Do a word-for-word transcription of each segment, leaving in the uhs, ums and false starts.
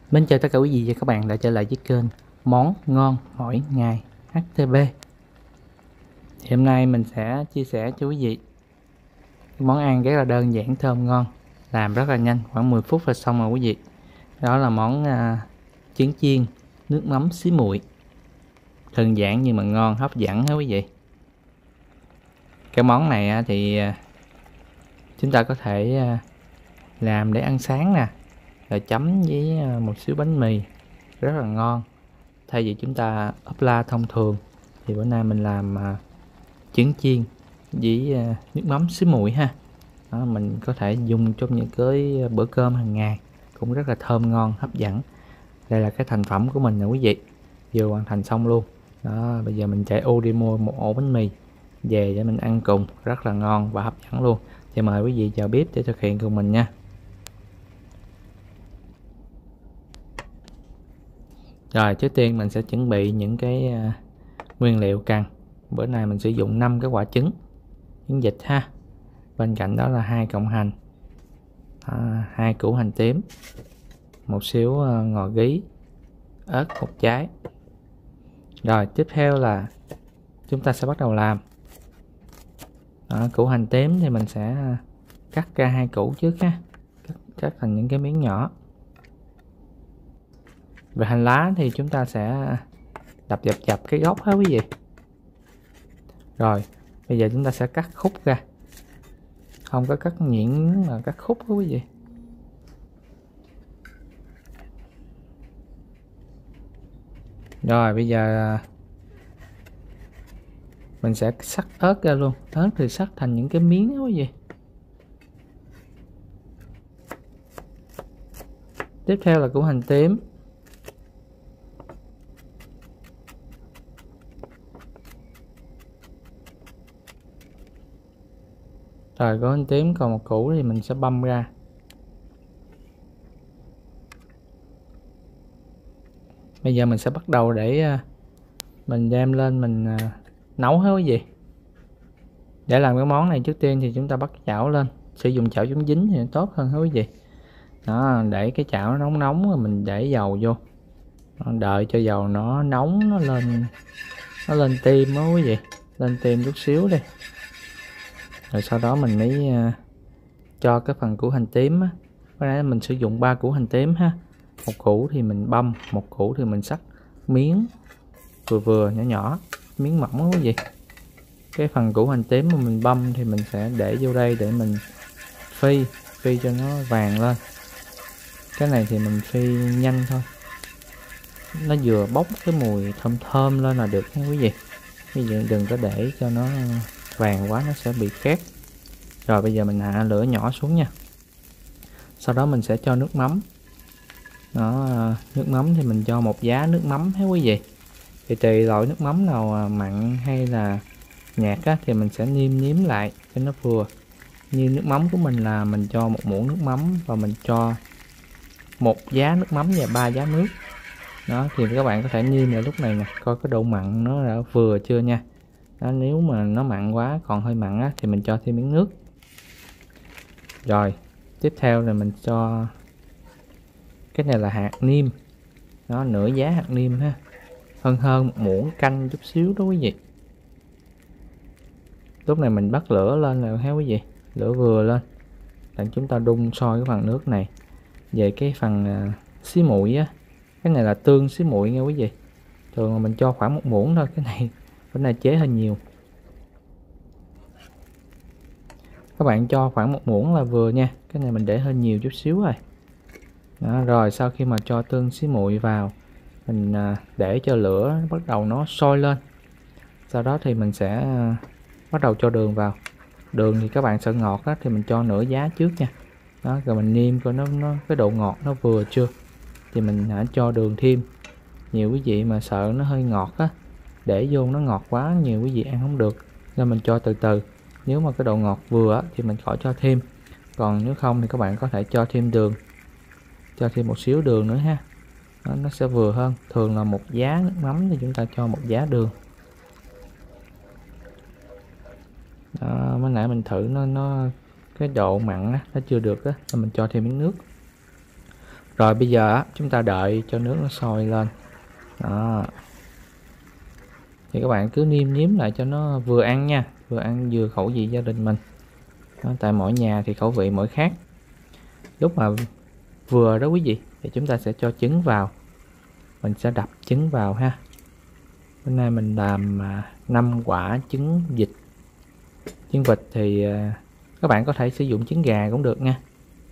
Mến chào tất cả quý vị và các bạn đã trở lại với kênh Món Ngon Mỗi Ngày hát tê bê. Thì hôm nay mình sẽ chia sẻ cho quý vị món ăn rất là đơn giản, thơm ngon, làm rất là nhanh, khoảng mười phút là xong rồi quý vị. Đó là món à, trứng chiên nước mắm xí muội. Đơn giản nhưng mà ngon, hấp dẫn hả quý vị. Cái món này à, thì à, chúng ta có thể à, làm để ăn sáng nè, rồi chấm với à, một xíu bánh mì rất là ngon. Thay vì chúng ta ốp la thông thường thì bữa nay mình làm à, trứng chiên với à, nước mắm xí muội ha. Đó, mình có thể dùng trong những cái bữa cơm hàng ngày cũng rất là thơm ngon, hấp dẫn. Đây là cái thành phẩm của mình nè quý vị, vừa hoàn thành xong luôn. Đó, bây giờ mình chạy ô đi mua một ổ bánh mì về để mình ăn cùng, rất là ngon và hấp dẫn luôn. Thì mời quý vị vào bếp để thực hiện cùng mình nha. Rồi trước tiên mình sẽ chuẩn bị những cái uh, nguyên liệu cần. Bữa nay mình sử dụng năm cái quả trứng trứng vịt ha. Bên cạnh đó là hai cọng hành, à, hai củ hành tím, một xíu uh, ngò gí, ớt một trái. Rồi tiếp theo là chúng ta sẽ bắt đầu làm. Đó, củ hành tím thì mình sẽ cắt ra hai củ trước ha, cắt, cắt thành những cái miếng nhỏ. Về hành lá thì chúng ta sẽ đập dập dập cái gốc hết quý vị. Rồi bây giờ chúng ta sẽ cắt khúc ra, không có cắt nhuyễn mà cắt khúc đó quý vị. Rồi bây giờ mình sẽ sắc ớt ra luôn. Ớt thì sắc thành những cái miếng đó quý vị. Tiếp theo là củ hành tím. Rồi có hành tím còn một củ thì mình sẽ băm ra. Bây giờ mình sẽ bắt đầu để mình đem lên mình nấu hết quý vị. Để làm cái món này trước tiên thì chúng ta bắt chảo lên, sử dụng chảo chống dính thì tốt hơn hết quý vị. Đó, để cái chảo nó nóng nóng rồi mình để dầu vô, đợi cho dầu nó nóng, nó lên nó lên tim đó quý vị, lên tim chút xíu đi. Rồi sau đó mình mới uh, cho cái phần củ hành tím á. Cái này mình sử dụng ba củ hành tím ha. Một củ thì mình băm, một củ thì mình cắt miếng vừa vừa nhỏ nhỏ, miếng mỏng đó quý vị. Cái phần củ hành tím mà mình băm thì mình sẽ để vô đây để mình phi, phi cho nó vàng lên. Cái này thì mình phi nhanh thôi, nó vừa bốc cái mùi thơm thơm lên là được nha quý vị. Ví dụ đừng có để cho nó vàng quá, nó sẽ bị khét. Rồi bây giờ mình hạ lửa nhỏ xuống nha. Sau đó mình sẽ cho nước mắm. Đó, nước mắm thì mình cho một giá nước mắm hết quý vị. Thì tùy loại nước mắm nào mặn hay là nhạt á, thì mình sẽ nêm nếm lại cho nó vừa. Như nước mắm của mình là mình cho một muỗng nước mắm và mình cho một giá nước mắm và ba giá nước. Đó thì các bạn có thể nêm lại lúc này nè, coi cái độ mặn nó đã vừa chưa nha. Đó, nếu mà nó mặn quá, còn hơi mặn á, thì mình cho thêm miếng nước. Rồi tiếp theo là mình cho cái này là hạt nêm, nó nửa giá hạt nêm ha, hơn hơn một muỗng canh chút xíu đó quý vị. Lúc này mình bắt lửa lên rồi ha quý vị, lửa vừa lên để chúng ta đun sôi cái phần nước này. Về cái phần uh, xí muội á, cái này là tương xí muội nha quý vị. Thường là mình cho khoảng một muỗng thôi, cái này bữa nay chế hơi nhiều. Các bạn cho khoảng một muỗng là vừa nha, cái này mình để hơi nhiều chút xíu rồi. Đó, rồi sau khi mà cho tương xí muội vào, mình uh, để cho lửa bắt đầu nó sôi lên. Sau đó thì mình sẽ uh, bắt đầu cho đường vào. Đường thì các bạn sợ ngọt á, thì mình cho nửa giá trước nha. Đó, rồi mình nêm coi nó, nó cái độ ngọt nó vừa chưa thì mình hãy cho đường thêm. Nhiều quý vị mà sợ nó hơi ngọt á, để vô nó ngọt quá nhiều quý vị ăn không được, nên mình cho từ từ. Nếu mà cái độ ngọt vừa á, thì mình khỏi cho thêm, còn nếu không thì các bạn có thể cho thêm đường, cho thêm một xíu đường nữa ha. Đó, nó sẽ vừa hơn. Thường là một giá nước mắm thì chúng ta cho một giá đường. Đó, mới nãy mình thử nó nó cái độ mặn á, nó chưa được á, nên mình cho thêm miếng nước. Rồi bây giờ á, chúng ta đợi cho nước nó sôi lên. Đó. Thì các bạn cứ nêm nếm lại cho nó vừa ăn nha, vừa ăn vừa khẩu vị gia đình mình. Đó, tại mỗi nhà thì khẩu vị mỗi khác. Lúc mà vừa đó quý vị thì chúng ta sẽ cho trứng vào. Mình sẽ đập trứng vào ha. Hôm nay mình làm năm quả trứng vịt. Trứng vịt thì các bạn có thể sử dụng trứng gà cũng được nha.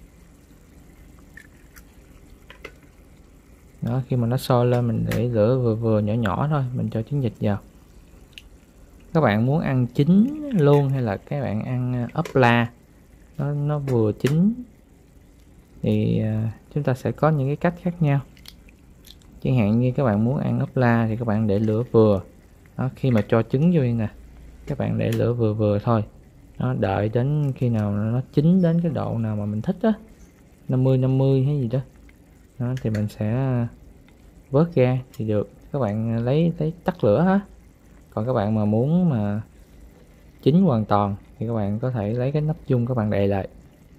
Đó, khi mà nó sôi lên mình để lửa vừa vừa nhỏ nhỏ thôi, mình cho trứng vịt vào. Các bạn muốn ăn chín luôn hay là các bạn ăn ốp la nó nó vừa chín thì chúng ta sẽ có những cái cách khác nhau. Chẳng hạn như các bạn muốn ăn ốp la thì các bạn để lửa vừa. Đó, khi mà cho trứng vô nè, các bạn để lửa vừa vừa thôi. Nó đợi đến khi nào nó chín đến cái độ nào mà mình thích á, năm mươi năm mươi hay gì đó. Đó thì mình sẽ vớt ra thì được. Các bạn lấy lấy tắt lửa ha. Còn các bạn mà muốn mà chín hoàn toàn thì các bạn có thể lấy cái nắp dung các bạn đậy lại.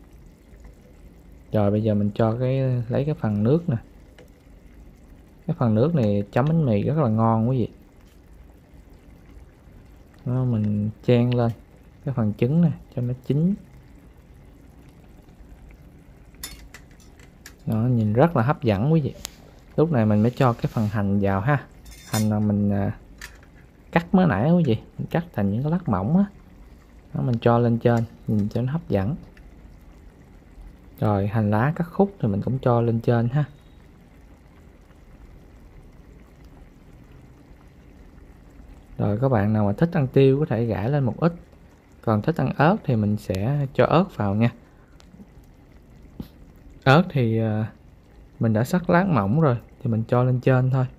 Rồi bây giờ mình cho cái lấy cái phần nước nè. Cái phần nước này chấm bánh mì rất là ngon quý vị. Đó, mình chan lên cái phần trứng nè cho nó chín. Đó, nhìn rất là hấp dẫn quý vị. Lúc này mình mới cho cái phần hành vào ha. Hành là mình à, cắt mới nãy quý vị, mình cắt thành những cái lát mỏng á. Đó, mình cho lên trên nhìn cho nó hấp dẫn. Rồi hành lá cắt khúc thì mình cũng cho lên trên ha. Rồi các bạn nào mà thích ăn tiêu có thể gãi lên một ít. Còn thích ăn ớt thì mình sẽ cho ớt vào nha. Ớt thì à, mình đã cắt lát mỏng rồi thì mình cho lên trên thôi.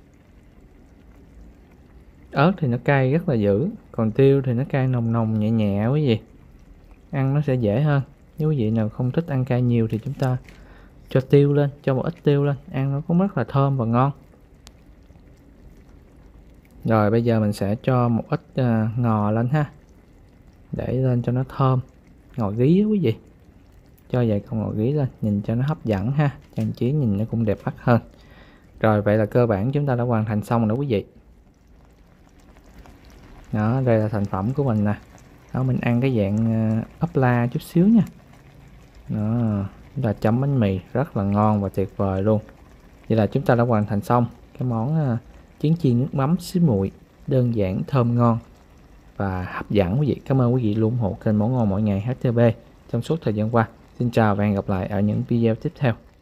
Ớt thì nó cay rất là dữ, còn tiêu thì nó cay nồng nồng nhẹ nhẹ quý vị. Ăn nó sẽ dễ hơn. Nếu quý vị nào không thích ăn cay nhiều thì chúng ta cho tiêu lên, cho một ít tiêu lên, ăn nó cũng rất là thơm và ngon. Rồi bây giờ mình sẽ cho một ít uh, ngò lên ha. Để lên cho nó thơm. Ngò gí quý vị. Cho vài con ngò gí lên, nhìn cho nó hấp dẫn ha. Trang trí nhìn nó cũng đẹp mắt hơn. Rồi vậy là cơ bản chúng ta đã hoàn thành xong rồi đó quý vị. Đó, đây là thành phẩm của mình nè. Đó, mình ăn cái dạng ốp la chút xíu nha. Đó, chúng ta chấm bánh mì rất là ngon và tuyệt vời luôn. Vậy là chúng ta đã hoàn thành xong cái món uh, trứng chiên nước mắm xí muội, đơn giản, thơm ngon và hấp dẫn quý vị. Cảm ơn quý vị luôn ủng hộ kênh Món Ngon Mỗi Ngày hát tê bê trong suốt thời gian qua. Xin chào và hẹn gặp lại ở những video tiếp theo.